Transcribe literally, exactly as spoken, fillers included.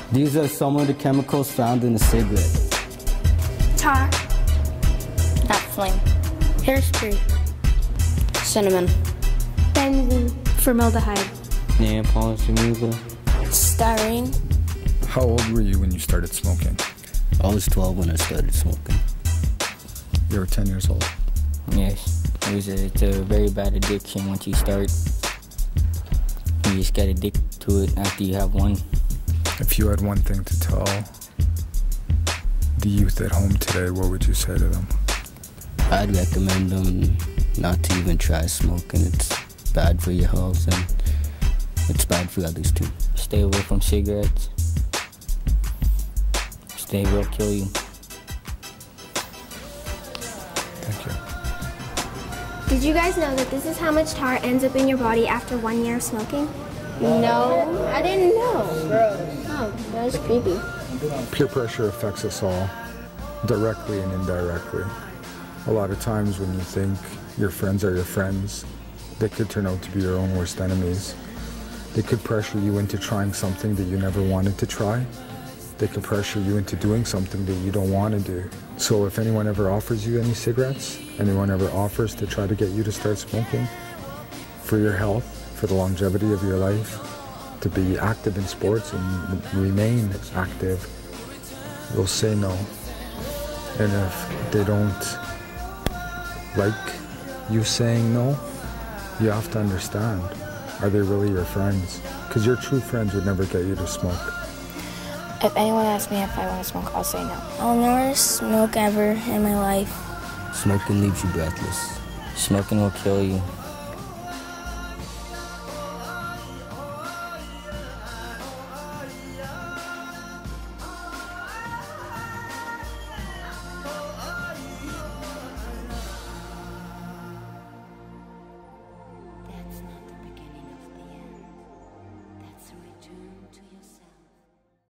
These are some of the chemicals found in a cigarette. Tar. Not flame. Hairspray. Cinnamon. Benzene. Formaldehyde. Nail polish remover. Styrene. How old were you when you started smoking? I was twelve when I started smoking. You were ten years old. Yes, it was a, it's a very bad addiction once you start. You just get addicted to it after you have one. If you had one thing to tell the youth at home today, what would you say to them? I'd recommend them not to even try smoking. It's bad for your health and it's bad for others too. Stay away from cigarettes. They will kill you. Thank you. Did you guys know that this is how much tar ends up in your body after one year of smoking? No, I didn't know. Oh, that was creepy. Peer pressure affects us all, directly and indirectly. A lot of times when you think your friends are your friends, they could turn out to be your own worst enemies. They could pressure you into trying something that you never wanted to try. They can pressure you into doing something that you don't want to do. So if anyone ever offers you any cigarettes, anyone ever offers to try to get you to start smoking, for your health, for the longevity of your life, to be active in sports and remain active, you'll say no. And if they don't like you saying no, you have to understand, are they really your friends? Because your true friends would never get you to smoke. If anyone asks me if I want to smoke, I'll say no. I'll never smoke ever in my life. Smoking leaves you breathless. Smoking will kill you.